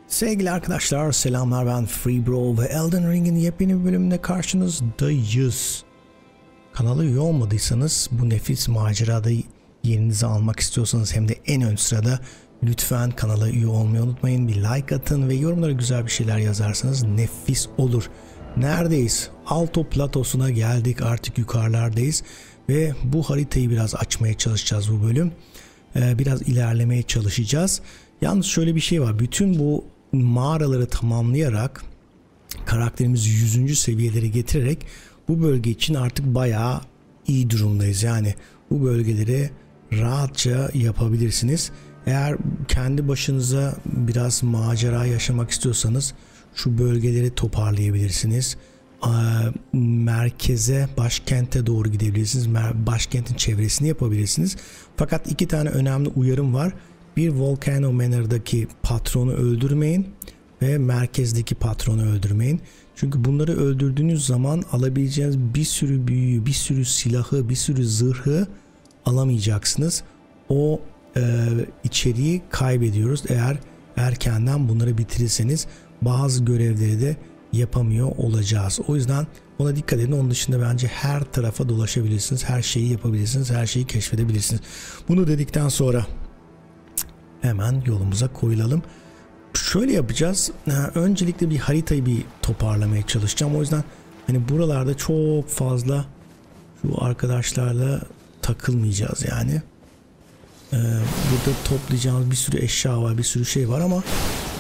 Sevgili arkadaşlar, selamlar, ben FreeBro ve Elden Ring'in yepyeni bir bölümünde karşınızdayız. Kanala üye olmadıysanız, bu nefis macerada yerinizi almak istiyorsanız hem de en ön sırada, lütfen kanala üye olmayı unutmayın. Bir like atın ve yorumlara güzel bir şeyler yazarsanız nefis olur. Neredeyiz? Alto platosuna geldik, artık yukarılardayız ve bu haritayı biraz açmaya çalışacağız bu bölüm. Biraz ilerlemeye çalışacağız. Yalnız şöyle bir şey var, bütün bu mağaraları tamamlayarak karakterimizi 100. seviyeleri getirerek bu bölge için artık bayağı iyi durumdayız. Yani bu bölgeleri rahatça yapabilirsiniz. Eğer kendi başınıza biraz macera yaşamak istiyorsanız şu bölgeleri toparlayabilirsiniz. Merkeze, başkente doğru gidebilirsiniz. Başkentin çevresini yapabilirsiniz. Fakat iki tane önemli uyarım var. Bir, Volcano Manor'daki patronu öldürmeyin ve merkezdeki patronu öldürmeyin. Çünkü bunları öldürdüğünüz zaman alabileceğiniz bir sürü büyüyü, bir sürü silahı, bir sürü zırhı alamayacaksınız. O içeriği kaybediyoruz. Eğer erkenden bunları bitirirseniz bazı görevleri de yapamıyor olacağız. O yüzden ona dikkat edin. Onun dışında bence her tarafa dolaşabilirsiniz. Her şeyi yapabilirsiniz. Her şeyi keşfedebilirsiniz. Bunu dedikten sonra hemen yolumuza koyulalım. Şöyle yapacağız. Öncelikle bir haritayı bir toparlamaya çalışacağım. O yüzden hani buralarda çok fazla şu arkadaşlarla takılmayacağız yani. Burada toplayacağımız bir sürü eşya var, bir sürü şey var ama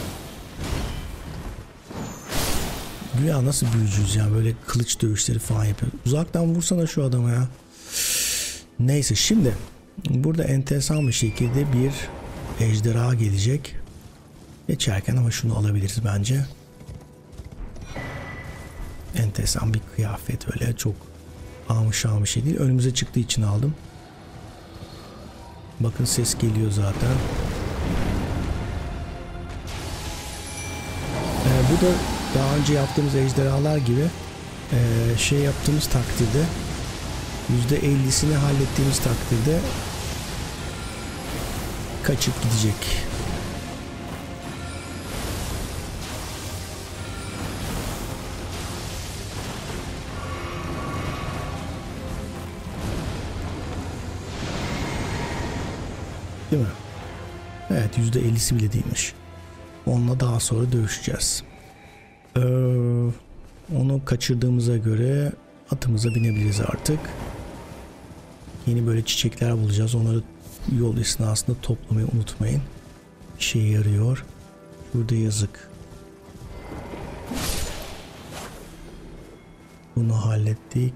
güya nasıl büyücüyüz yani, böyle kılıç dövüşleri falan yapıyor. Uzaktan vursana şu adama ya. Neyse, şimdi burada enteresan bir şekilde bir ejderha gelecek. Geçerken ama şunu alabiliriz bence. Enteresan bir kıyafet, öyle çok bir şey değil. Önümüze çıktığı için aldım. Bakın ses geliyor zaten. Bu da daha önce yaptığımız ejderhalar gibi şey yaptığımız takdirde, %50'sini hallettiğimiz takdirde kaçıp gidecek. Değil mi? Evet, %50'si bile değilmiş. Onunla daha sonra dövüşeceğiz. Onu kaçırdığımıza göre atımıza binebiliriz artık. Yeni böyle çiçekler bulacağız. Onları yol esnasında toplamayı unutmayın. İşe yarıyor. Burada yazık. Bunu hallettik.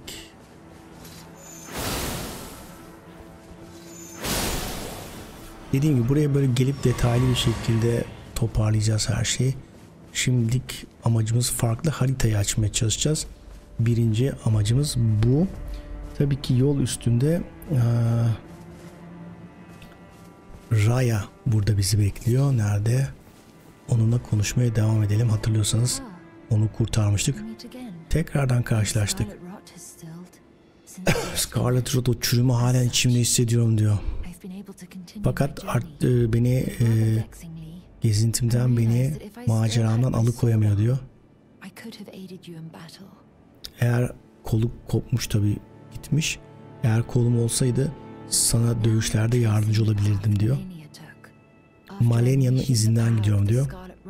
Dediğim gibi buraya böyle gelip detaylı bir şekilde toparlayacağız her şeyi. Şimdilik amacımız farklı. Haritayı açmaya çalışacağız. Birinci amacımız bu. Tabii ki yol üstünde Raya burada bizi bekliyor. Nerede? Onunla konuşmaya devam edelim. Hatırlıyorsanız onu kurtarmıştık. Tekrardan karşılaştık. Scarlet Rot, o çürümü halen içimde hissediyorum diyor. Fakat beni gezintimden, beni maceramdan alıkoyamıyor diyor. Eğer kolu kopmuş, tabii gitmiş. Eğer kolum olsaydı sana dövüşlerde yardımcı olabilirdim diyor. Malenia'nın izinden gidiyorum diyor.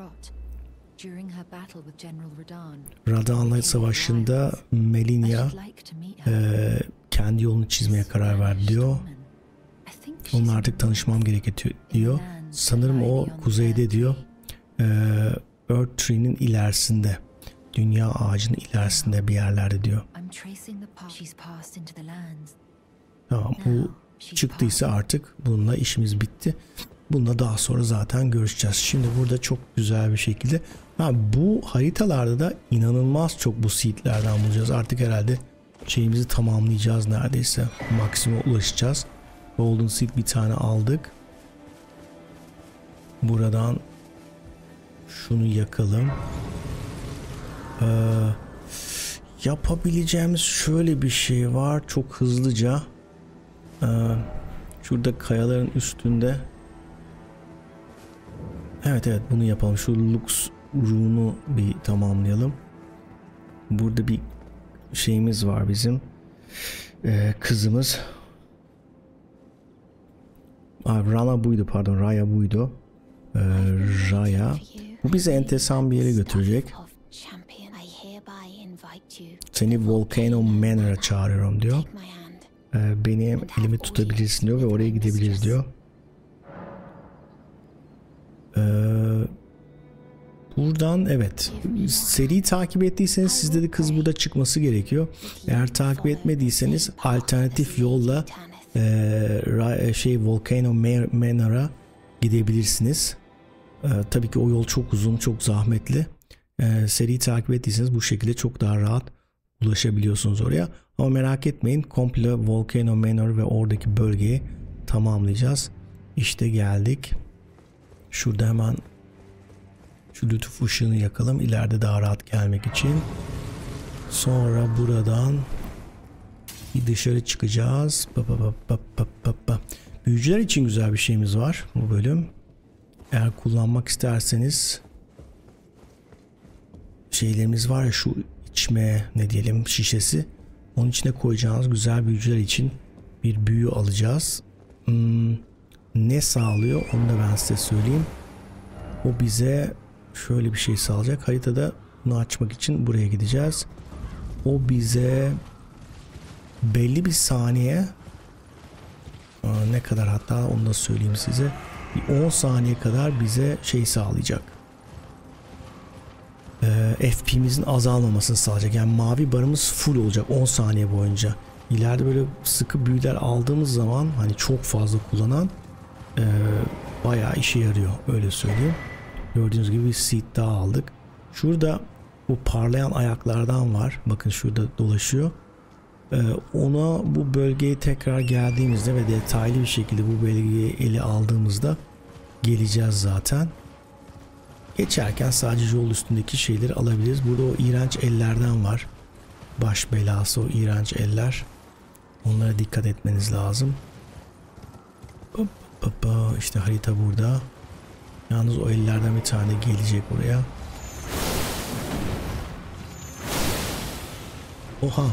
Radahn'la savaşında Malenia kendi yolunu çizmeye karar verdi diyor. Onunla artık tanışmam gerekiyor diyor. Sanırım o kuzeyde diyor. Earth Tree'nin ilerisinde. Dünya ağacının ilerisinde bir yerlerde diyor. Tamam, bu çıktıysa artık bununla işimiz bitti. Bununla daha sonra zaten görüşeceğiz. Şimdi burada çok güzel bir şekilde. Bu haritalarda da inanılmaz çok bu seedlerden bulacağız. Artık herhalde şeyimizi tamamlayacağız neredeyse. Maksimuma ulaşacağız. Golden Seed bir tane aldık. Buradan şunu yakalım. Yapabileceğimiz şöyle bir şey var. Çok hızlıca. Şurada kayaların üstünde Evet bunu yapalım. Şu Lux Rune'u bir tamamlayalım. Burada bir şeyimiz var bizim. Kızımız. Rana buydu, pardon, Raya buydu. Raya. Bu bizi enteresan bir yere götürecek. Seni Volcano Manor'a çağırıyorum diyor. Benim elimi tutabilirsin diyor ve oraya gidebiliriz diyor. Buradan evet, seriyi takip ettiyseniz sizde de kız burada çıkması gerekiyor. Eğer takip etmediyseniz alternatif yolla Volcano Manor'a gidebilirsiniz. Tabii ki o yol çok uzun, çok zahmetli. Seriyi takip ettiyseniz bu şekilde çok daha rahat ulaşabiliyorsunuz oraya. Ama merak etmeyin, komple Volcano Manor ve oradaki bölgeyi tamamlayacağız. İşte geldik. Şurada hemen şu lütuf ışığını yakalım, ileride daha rahat gelmek için. Sonra buradan bir dışarı çıkacağız. Büyücüler için güzel bir şeyimiz var bu bölüm. Eğer kullanmak isterseniz şeylerimiz var ya, şu içme ne diyelim şişesi, onun içine koyacağınız güzel büyücüler için bir büyü alacağız. Ne sağlıyor onu da ben size söyleyeyim. O bize şöyle bir şey sağlayacak. Haritada bunu açmak için buraya gideceğiz. O bize belli bir saniye, ne kadar, hatta onu da söyleyeyim size, bir 10 saniye kadar bize şey sağlayacak. FP'mizin azalmamasını sağlayacak. Yani mavi barımız full olacak 10 saniye boyunca. İleride böyle sıkı büyüler aldığımız zaman, hani çok fazla kullanan, bayağı işe yarıyor, öyle söyleyeyim. Gördüğünüz gibi bir seed daha aldık. Şurada bu parlayan ayaklardan var. Bakın şurada dolaşıyor. Ona bu bölgeye tekrar geldiğimizde ve detaylı bir şekilde bu bölgeyi ele aldığımızda geleceğiz zaten. Geçerken sadece yol üstündeki şeyleri alabiliriz. Burada o iğrenç ellerden var. Baş belası o iğrenç eller. Onlara dikkat etmeniz lazım. İşte harita burada. Yalnız o ellerden bir tane gelecek buraya. Oha.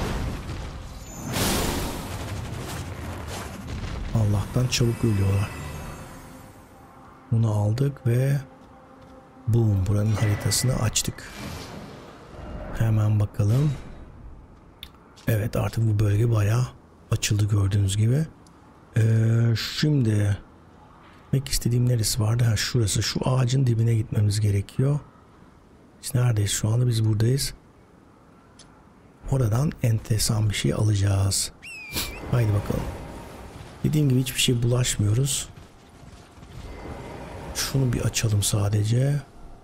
Allah'tan çabuk ölüyorlar. Bunu aldık ve boom, buranın haritasını açtık. Hemen bakalım. Evet, artık bu bölge bayağı açıldı gördüğünüz gibi. Şimdi gitmek istediğim neresi vardı? Ha, şurası. Şu ağacın dibine gitmemiz gerekiyor. Biz neredeyiz şu anda? Biz buradayız. Oradan enteresan bir şey alacağız. Haydi bakalım. Dediğim gibi hiçbir şey bulaşmıyoruz. Şunu bir açalım sadece.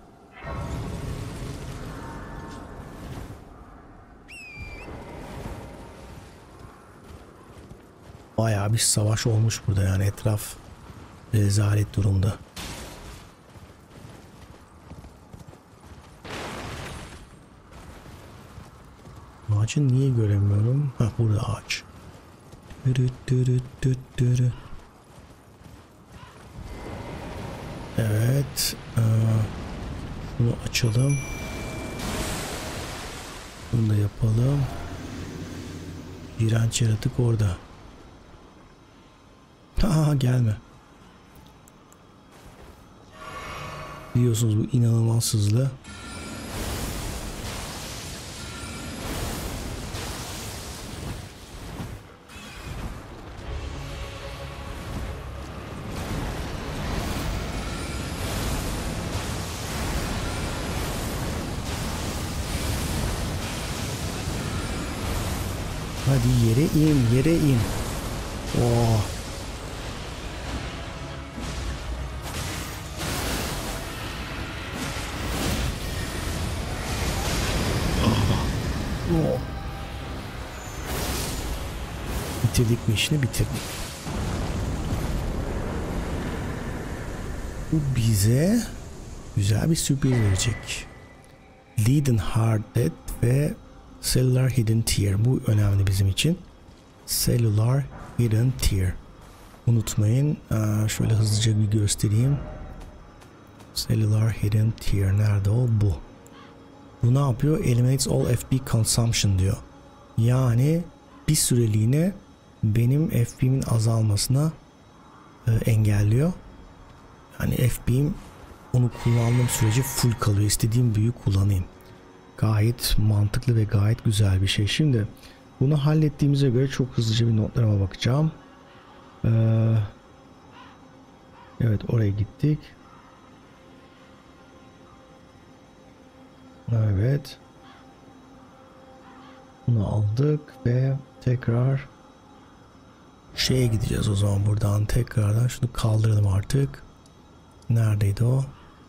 Bayağı bir savaş olmuş burada, yani etraf rezalet durumda. Ağacı niye göremiyorum? Ha, burada ağaç. Evet. Bunu açalım. Bunu da yapalım. İğrenç yaratık orada. Ha, gelme. Biliyorsunuz bu inanılmaz hızlı. Hadi yere in, yere in. Oh. Oh. Bitirdik mi işini? Bitirdik. Bu bize güzel bir sürpriz verecek. Leadenhearted ve Cellular Hidden Tear. Bu önemli bizim için. Cellular Hidden Tear. Unutmayın. Şöyle hızlıca bir göstereyim. Cellular Hidden Tier. Nerede o? Bu. Bu ne yapıyor? Eliminates all FP consumption diyor. Yani bir süreliğine benim FP'min azalmasına engelliyor. Yani FP'm onu kullandığım sürece full kalıyor. İstediğim büyüyü kullanayım. Gayet mantıklı ve gayet güzel bir şey. Şimdi bunu hallettiğimize göre çok hızlıca bir notlarıma bakacağım. Evet, oraya gittik. Evet. Bunu aldık ve tekrar şeye gideceğiz o zaman, buradan tekrardan şunu kaldıralım artık. Neredeydi o?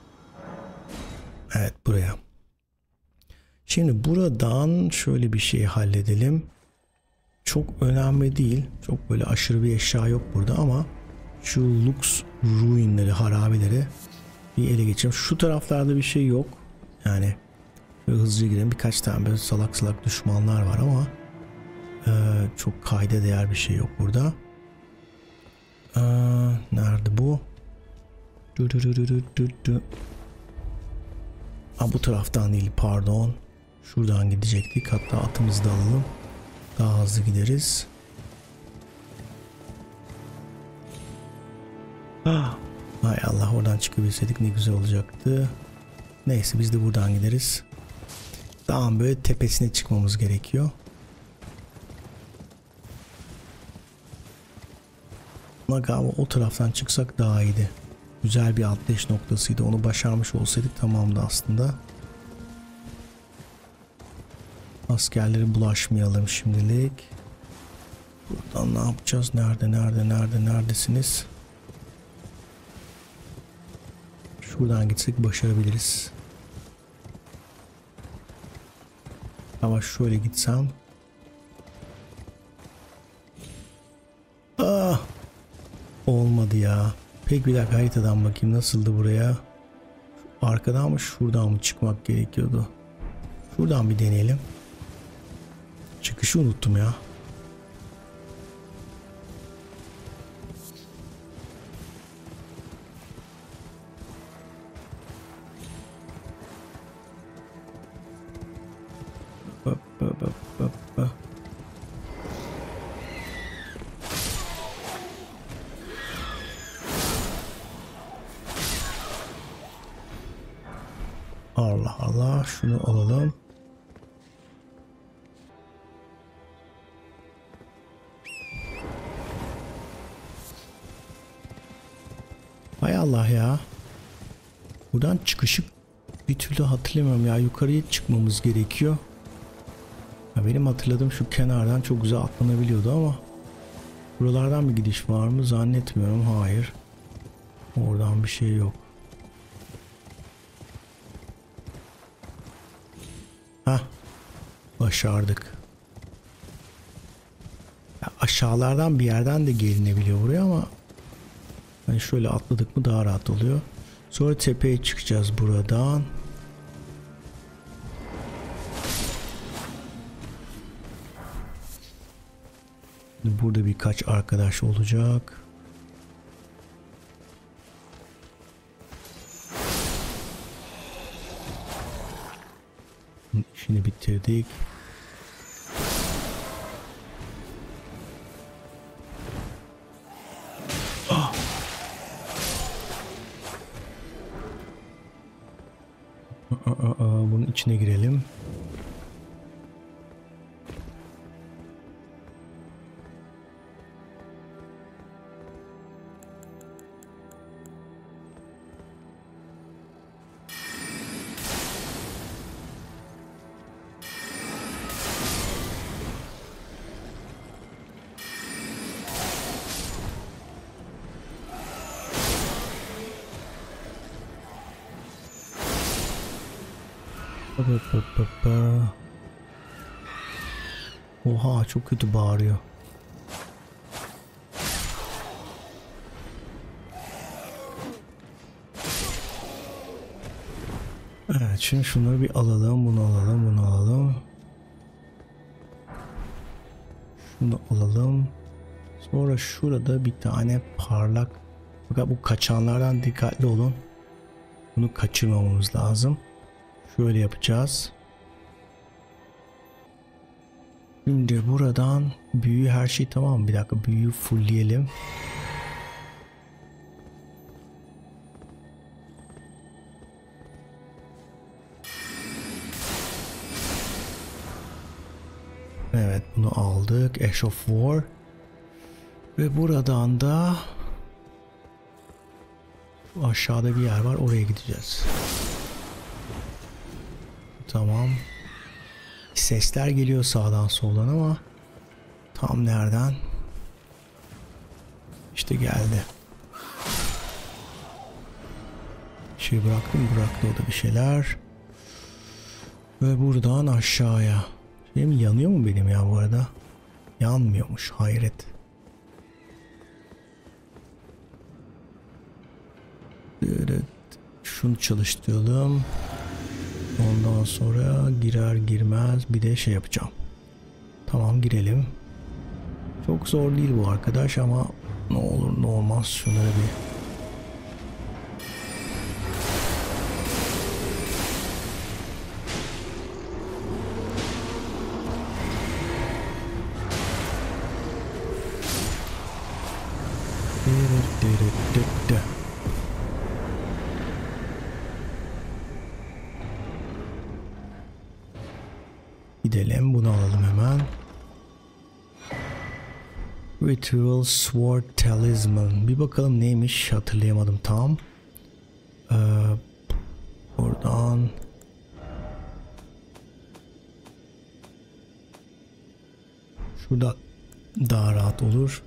Evet, buraya. Şimdi buradan şöyle bir şey halledelim. Çok önemli değil. Çok böyle aşırı bir eşya yok burada ama şu Lux ruinleri, harabeleri bir ele geçelim. Şu taraflarda bir şey yok. Yani hızlıca girelim. Birkaç tane böyle salak salak düşmanlar var ama çok kayda değer bir şey yok burada. Nerede bu? Bu taraftan değil, pardon. Şuradan gidecektik. Hatta atımızı da alalım. Daha hızlı gideriz. Hay Allah, oradan çıkabilseydik ne güzel olacaktı. Neyse, biz de buradan gideriz. Dağın böyle tepesine çıkmamız gerekiyor. Ama galiba o taraftan çıksak daha iyiydi. Güzel bir atlayış noktasıydı. Onu başarmış olsaydık tamamdı aslında. Askerlere bulaşmayalım şimdilik. Buradan ne yapacağız? Neredesiniz? Şuradan gitsek başarabiliriz. Ama şöyle gitsem. Olmadı ya. Peki bir dakika, haritadan bakayım nasıldı buraya. Arkadan mı şuradan mı çıkmak gerekiyordu? Şuradan bir deneyelim. Çıkışı unuttum ya. Allah Allah, şunu alalım. Hay Allah ya. Buradan çıkışı bir türlü hatırlamıyorum ya. Yukarıya çıkmamız gerekiyor. Ya benim hatırladığım şu kenardan çok güzel atlanabiliyordu ama buralardan bir gidiş var mı zannetmiyorum. Hayır. Oradan bir şey yok. Başardık. Ya aşağılardan bir yerden de gelinebiliyor buraya ama hani şöyle atladık mı daha rahat oluyor. Sonra tepeye çıkacağız buradan. Burada birkaç arkadaş olacak. İşini bitirdik. Bunun içine girelim. Oha, çok kötü bağırıyor. Evet, şimdi şunları bir alalım, bunu alalım. Şunu alalım. Sonra şurada bir tane parlak. Fakat bu kaçanlardan dikkatli olun. Bunu kaçırmamamız lazım. Şöyle yapacağız. Şimdi buradan büyü, her şey tamam. Bir dakika, büyüyü fullleyelim. Evet, bunu aldık. Ash of War. Ve buradan da aşağıda bir yer var, oraya gideceğiz. Tamam. Sesler geliyor sağdan soldan ama tam nereden? İşte geldi. Şey bıraktı o da bir şeyler. Ve buradan aşağıya. Benim yanıyor mu benim ya bu arada? Yanmıyormuş, hayret. Evet, şunu çalıştıralım. Ondan sonra girer girmez bir de şey yapacağım. Tamam, girelim. Çok zor değil bu arkadaş ama ne olur ne olmaz şunları bir. Gidelim, bunu alalım hemen. Ritual Sword Talisman. Bir bakalım neymiş, hatırlayamadım tam. Oradan şurada daha rahat olur.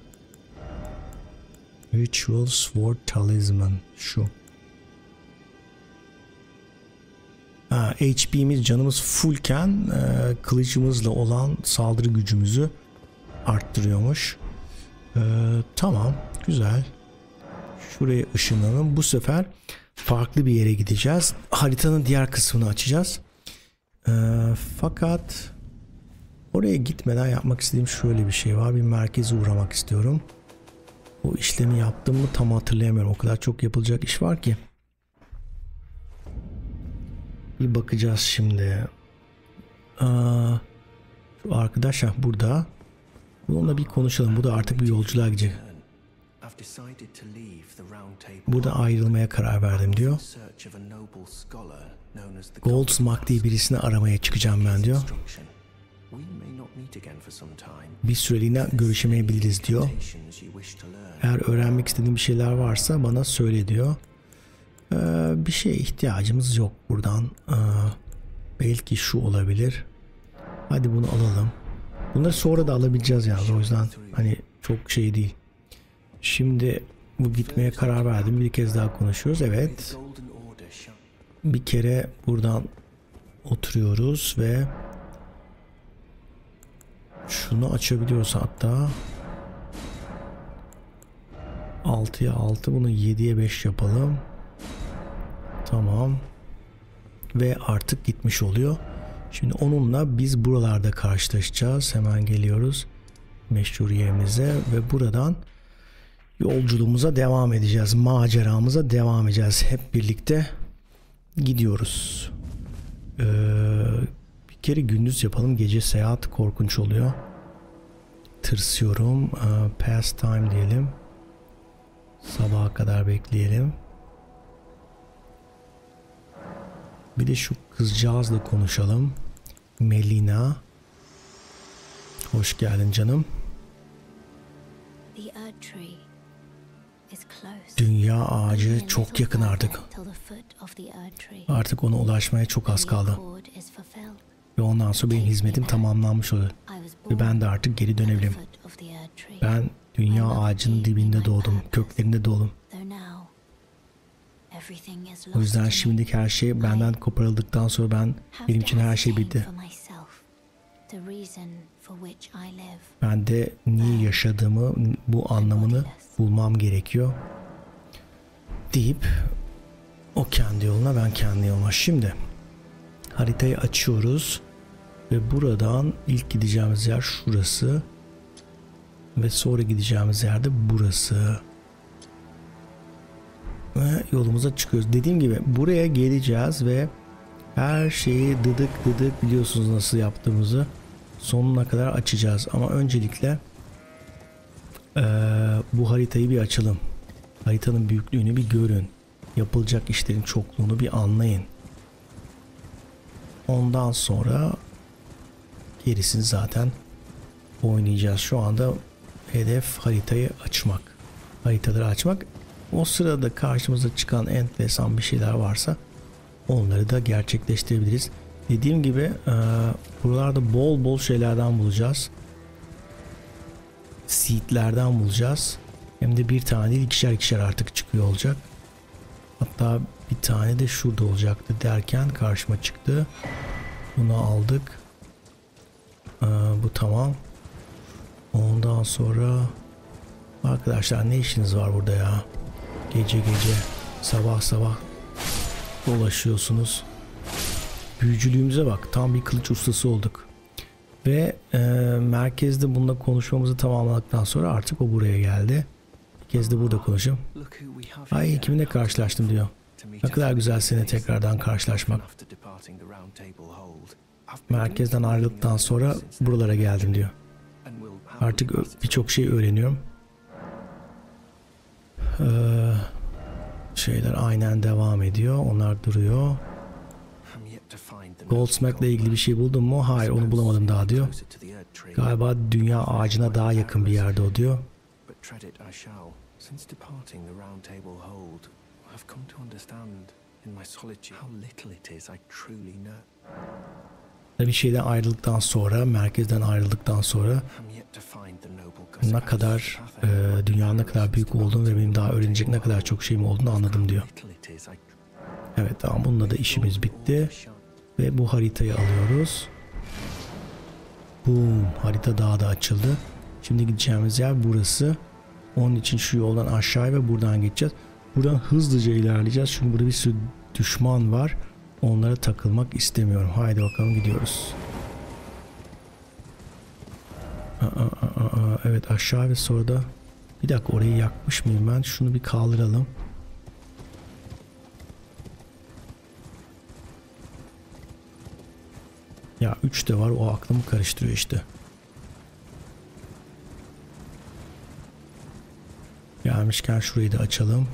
Ritual Sword Talisman şu. HP'miz, canımız fullken kılıcımızla olan saldırı gücümüzü arttırıyormuş. Tamam, güzel. Şuraya ışınlanalım. Bu sefer farklı bir yere gideceğiz. Haritanın diğer kısmını açacağız. Fakat oraya gitmeden yapmak istediğim şöyle bir şey var. Bir merkeze uğramak istiyorum. O işlemi yaptım mı tam hatırlayamıyorum. O kadar çok yapılacak iş var ki. Bir bakacağız şimdi. Şu arkadaş burada. Bununla bir konuşalım. Bu da artık bir yolculuğa gidecek. Burada ayrılmaya karar verdim diyor. Goldsmith diye birisini aramaya çıkacağım ben diyor. Bir süreliğine görüşemeyebiliriz diyor. Eğer öğrenmek istediğin bir şeyler varsa bana söyle diyor. Bir şeye ihtiyacımız yok buradan. Belki şu olabilir. Hadi bunu alalım. Bunları sonra da alabileceğiz yani, o yüzden hani çok şey değil. Şimdi bu gitmeye karar verdim. Bir kez daha konuşuyoruz. Evet. Bir kere buradan oturuyoruz ve şunu açabiliyoruz hatta. 6'ya 6, bunu 7'ye 5 yapalım. Tamam. Ve artık gitmiş oluyor. Şimdi onunla biz buralarda karşılaşacağız. Hemen geliyoruz meşhur yerimize ve buradan yolculuğumuza devam edeceğiz. Maceramıza devam edeceğiz. Hep birlikte gidiyoruz. Bir kere gündüz yapalım. Gece seyahat korkunç oluyor. Tırsıyorum. Pastime diyelim. Sabaha kadar bekleyelim. Bir de şu kızcağızla konuşalım. Melina. Hoş geldin canım. Dünya ağacı çok yakın artık. Artık ona ulaşmaya çok az kaldı. Ve ondan sonra benim hizmetim tamamlanmış olur. Ve ben de artık geri dönebilirim. Ben dünya ağacının dibinde doğdum. Köklerinde doğdum. O yüzden şimdiki her şey benden koparıldıktan sonra benim için her şey bitti. Ben de niye yaşadığımı, bu anlamını bulmam gerekiyor deyip o kendi yoluna, ben kendi yoluma. Şimdi haritayı açıyoruz ve buradan ilk gideceğimiz yer şurası ve sonra gideceğimiz yer de burası. Ve yolumuza çıkıyoruz. Dediğim gibi buraya geleceğiz ve her şeyi dıdık biliyorsunuz nasıl yaptığımızı sonuna kadar açacağız. Ama öncelikle bu haritayı bir açalım. Haritanın büyüklüğünü bir görün. Yapılacak işlerin çokluğunu bir anlayın. Ondan sonra gerisini zaten oynayacağız. Şu anda hedef haritayı açmak. Haritaları açmak. O sırada karşımıza çıkan enteresan bir şeyler varsa onları da gerçekleştirebiliriz. Dediğim gibi buralarda bol şeylerden bulacağız. Seedlerden bulacağız. Hem de bir tane değil ikişer artık çıkıyor olacak. Hatta bir tane de şurada olacaktı derken karşıma çıktı. Bunu aldık. Bu tamam. Ondan sonra arkadaşlar ne işiniz var burada ya? Gece sabah dolaşıyorsunuz. Büyücülüğümüze bak. Tam bir kılıç ustası olduk. Ve merkezde bununla konuşmamızı tamamladıktan sonra artık o buraya geldi. Bir kez de burada konuşayım. Ay kiminle karşılaştım diyor. Ne kadar güzel seninle tekrardan karşılaşmak. Merkezden ayrıldıktan sonra buralara geldim diyor. Artık birçok şey öğreniyorum. Şeyler aynen devam ediyor. Onlar duruyor. Goldsmith'le ilgili bir şey buldun mu? Hayır onu bulamadım daha diyor. Galiba dünya ağacına daha yakın bir yerde o diyor. Bir şeyden ayrıldıktan sonra, merkezden ayrıldıktan sonra ne kadar dünyanın ne kadar büyük olduğunu ve benim daha öğrenecek ne kadar çok şeyim olduğunu anladım diyor. Evet tamam bununla da işimiz bitti. Ve bu haritayı alıyoruz. Boom, harita daha da açıldı. Şimdi gideceğimiz yer burası. Onun için şu yoldan aşağıya ve buradan geçeceğiz. Buradan hızlıca ilerleyeceğiz. Çünkü burada bir sürü düşman var. Onlara takılmak istemiyorum. Haydi bakalım gidiyoruz. Evet aşağı ve sonra da bir dakika orayı yakmış mıyım ben? Şunu bir kaldıralım. Ya 3 de var o aklımı karıştırıyor işte. Gelmişken şurayı da açalım.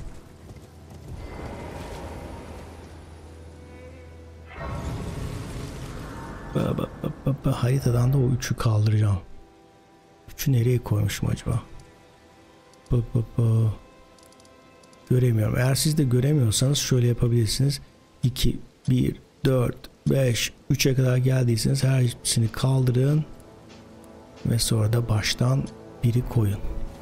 Haritadan da o 3'ü kaldıracağım. 3'ü nereye koymuşum acaba? Göremiyorum. Eğer siz de göremiyorsanız şöyle yapabilirsiniz. 2, 1, 4, 5, 3'e kadar geldiyseniz her hepsini kaldırın. Ve sonra da baştan biri koyun.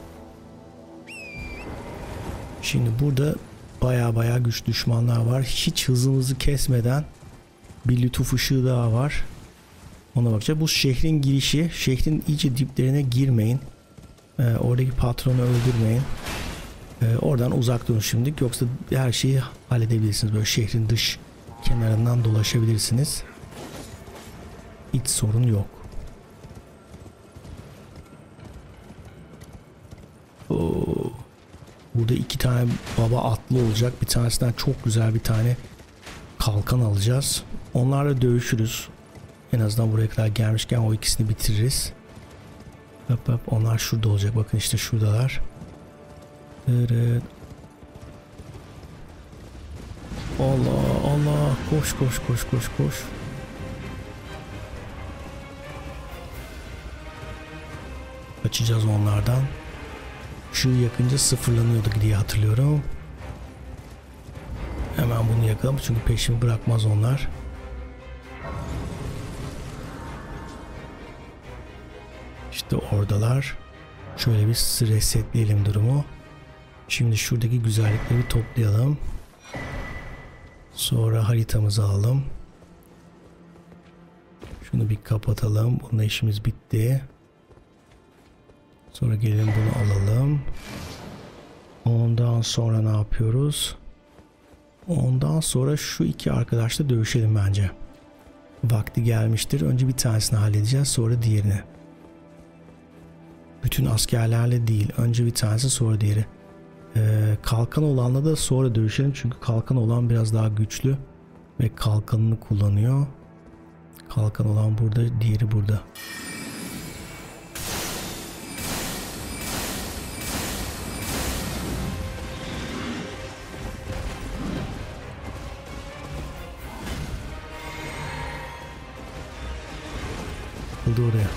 Şimdi burada baya güçlü düşmanlar var. Hiç hızımızı kesmeden bir lütuf ışığı daha var. Ona bakacağız. Bu şehrin girişi. Şehrin iyice diplerine girmeyin. Oradaki patronu öldürmeyin. Oradan uzak durun şimdilik. Yoksa her şeyi halledebilirsiniz. Böyle şehrin dış kenarından dolaşabilirsiniz. Hiç sorun yok. Burada 2 tane baba atlı olacak. Bir tanesinden çok güzel bir tane kalkan alacağız. Onlarla dövüşürüz. En azından buraya kadar gelmişken o ikisini bitiririz. Onlar şurada olacak. Bakın işte şuradalar. Evet. Allah. Koş. Kaçacağız onlardan. Işığı yakınca sıfırlanıyordu diye hatırlıyorum. Hemen bunu yakalım çünkü peşimi bırakmaz onlar. İşte oradalar. Şöyle bir resetleyelim durumu. Şimdi şuradaki güzellikleri bir toplayalım. Sonra haritamızı alalım. Şunu bir kapatalım. Bununla işimiz bitti. Sonra gelelim bunu alalım. Ondan sonra ne yapıyoruz? Ondan sonra şu 2 arkadaşla dövüşelim bence. Vakti gelmiştir. Önce bir tanesini halledeceğiz. Sonra diğerini. Bütün askerlerle değil. Önce bir tanesi sonra diğeri. Kalkan olanla da sonra dövüşelim çünkü kalkan olan biraz daha güçlü ve kalkanını kullanıyor. Kalkan olan burada, diğeri burada. Oldu oraya.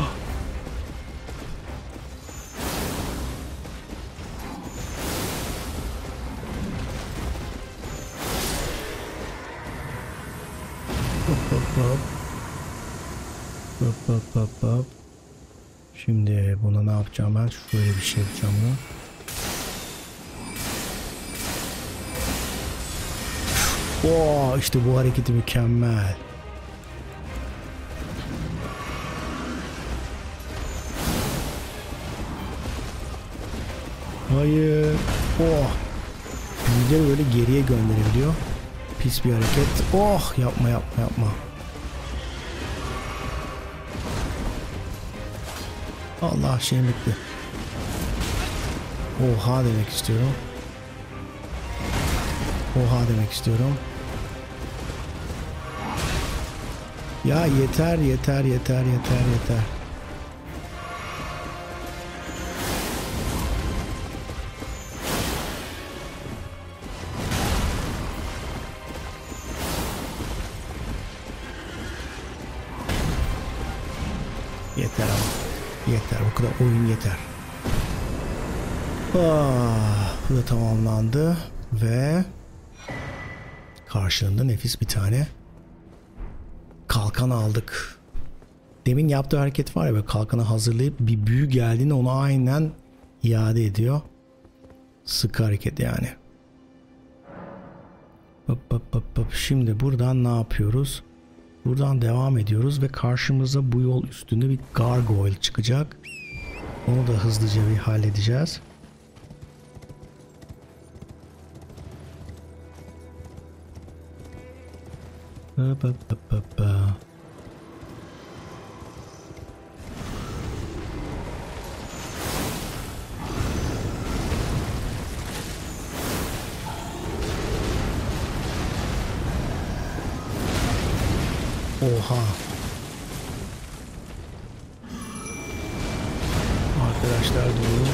Hop. Şimdi buna ne yapacağım ben? Şöyle bir şey yapacağım buna. Oo, işte bu hareketi mükemmel. Hayır. Oh. Güzel böyle geriye gönderebiliyor. Pis bir hareket. Oh, yapma. Allah, şey bitti. Oha demek istiyorum. Ya yeter. Yeter ama. Yeter, bu kadar oyun yeter. Bu da tamamlandı ve karşılığında nefis bir tane kalkan aldık. Demin yaptığı hareket var ya, böyle kalkanı hazırlayıp bir büyü geldiğinde onu aynen iade ediyor. Sıkı hareket yani. Şimdi buradan ne yapıyoruz? Buradan devam ediyoruz ve karşımıza bu yol üstünde bir gargoyle çıkacak. Onu da hızlıca bir halledeceğiz. Oha. Arkadaşlar doğru.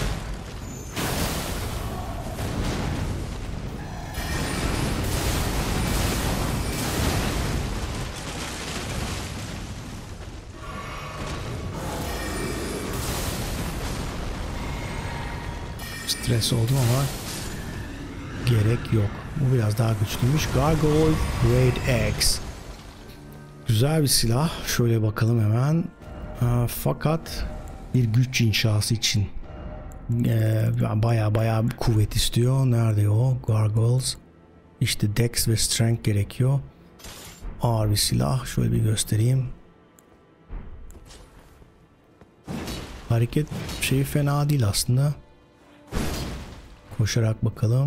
Stres oldum ama gerek yok. Bu biraz daha güçlüymüş. Gargoyle Great Axe. Güzel bir silah. Şöyle bakalım hemen. Fakat bir güç inşası için baya kuvvet istiyor. Nerede o? Gargoyles. İşte Dex ve Strength gerekiyor. Ağır bir silah. Şöyle bir göstereyim. Hareket şeyi fena değil aslında. Koşarak bakalım.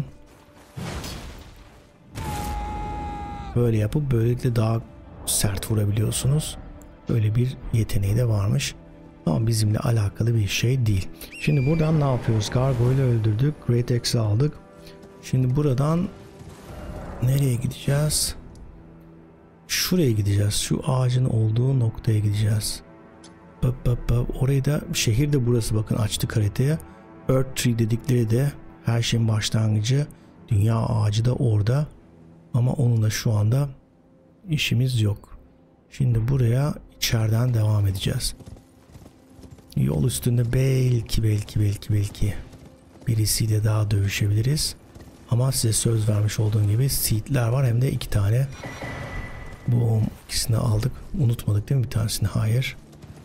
Böyle yapıp böylelikle daha sert vurabiliyorsunuz. Böyle bir yeteneği de varmış. Ama bizimle alakalı bir şey değil. Şimdi buradan ne yapıyoruz? Gargoyle'ı öldürdük. Great Axe'ı aldık. Şimdi buradan nereye gideceğiz? Şuraya gideceğiz. Şu ağacın olduğu noktaya gideceğiz. Orayı da, şehir de burası, bakın açtık haritaya. Earth Tree dedikleri de her şeyin başlangıcı. Dünya ağacı da orada. Ama onunla şu anda işimiz yok. Şimdi buraya içeriden devam edeceğiz. Yol üstünde belki birisiyle daha dövüşebiliriz. Ama size söz vermiş olduğum gibi seedler var, hem de 2 tane. Bu ikisini aldık. Unutmadık değil mi bir tanesini? Hayır.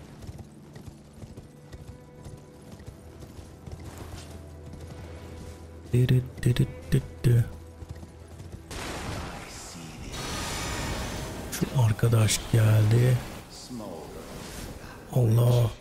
Şu arkadaş geldi. Allah.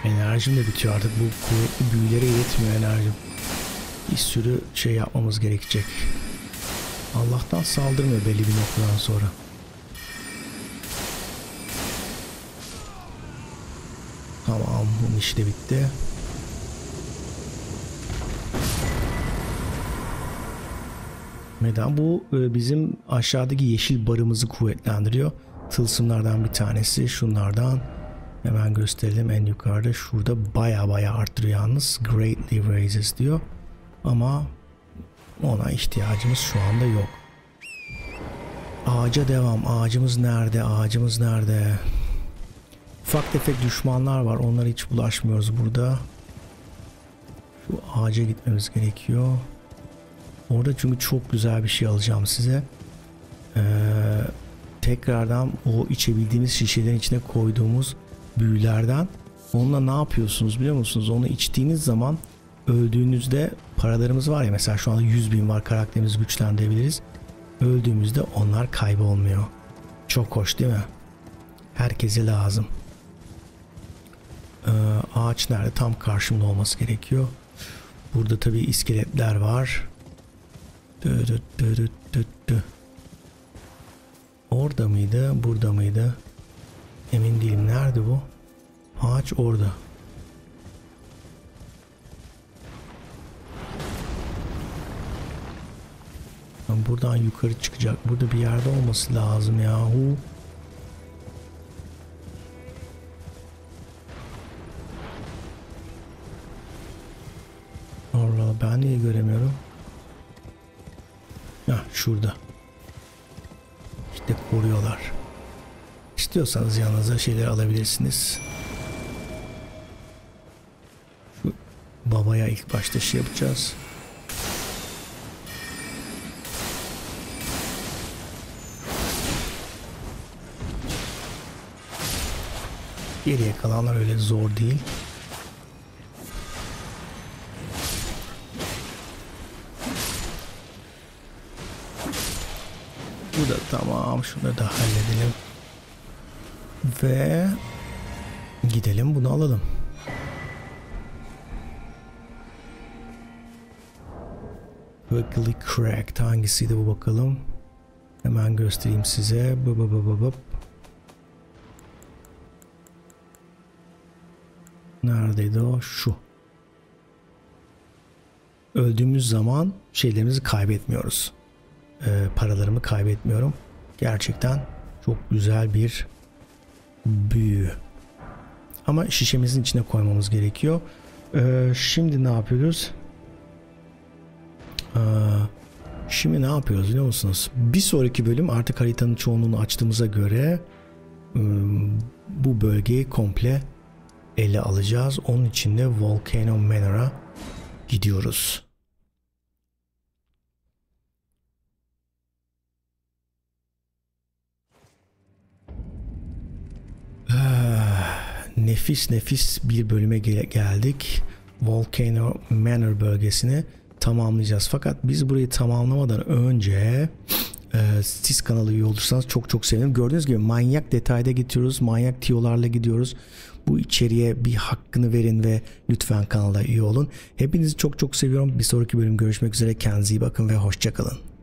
Enerjim de bitiyor artık. Bu kuvvetli büyülere yetmiyor enerjim. Bir sürü şey yapmamız gerekecek. Allah'tan saldırmıyor belli bir noktadan sonra. Tamam, bunun işi de bitti. Neden? Bu bizim aşağıdaki yeşil barımızı kuvvetlendiriyor. Tılsımlardan bir tanesi. Şunlardan hemen gösterelim en yukarıda. Şurada baya arttırıyor yalnız. Greatly raises diyor. Ama ona ihtiyacımız şu anda yok. Ağaca devam. Ağacımız nerede? Ağacımız nerede? Ufak tefek düşmanlar var. Onlara hiç bulaşmıyoruz burada. Şu ağaca gitmemiz gerekiyor. Orada çünkü çok güzel bir şey alacağım size. Tekrardan o içebildiğimiz şişelerin içine koyduğumuz büyülerden. Onunla ne yapıyorsunuz biliyor musunuz? Onu içtiğiniz zaman öldüğünüzde paralarımız var ya, mesela şu anda 100.000 var, karakterimizi güçlendirebiliriz. Öldüğümüzde onlar kaybolmuyor. Çok hoş değil mi? Herkese lazım. Ağaç nerede? Tam karşımda olması gerekiyor. Burada tabii iskeletler var. Orada mıydı? Burada mıydı? Emin değilim. Nerede bu? Ağaç orada. Buradan yukarı çıkacak. Burada bir yerde olması lazım yahu. Allah, ben niye göremiyorum? Heh, şurada. İşte koruyorlar. İstiyorsanız yanınıza şeyler alabilirsiniz. Şu babaya ilk başta şey yapacağız. Geriye kalanlar öyle zor değil. Bu da tamam. Şunu da halledelim. Ve gidelim bunu alalım. Quickly cracked. Hangisiydi bu bakalım? Hemen göstereyim size. Neredeydi o? Şu. Öldüğümüz zaman şeylerimizi kaybetmiyoruz. Paralarımı kaybetmiyorum. Gerçekten çok güzel bir büyü. Ama şişemizin içine koymamız gerekiyor. Şimdi ne yapıyoruz? Şimdi ne yapıyoruz biliyor musunuz? Bir sonraki bölüm artık haritanın çoğunluğunu açtığımıza göre bu bölgeyi komple ele alacağız. Onun için de Volcano Manor'a gidiyoruz. Nefis bir bölüme geldik. Volcano Manor bölgesini tamamlayacağız. Fakat biz burayı tamamlamadan önce siz kanalı üye olursanız çok sevinirim. Gördüğünüz gibi manyak detayda gidiyoruz. Manyak tiyolarla gidiyoruz. Bu içeriye bir hakkını verin ve lütfen kanala üye olun. Hepinizi çok seviyorum. Bir sonraki bölüm görüşmek üzere. Kendinize iyi bakın ve hoşça kalın.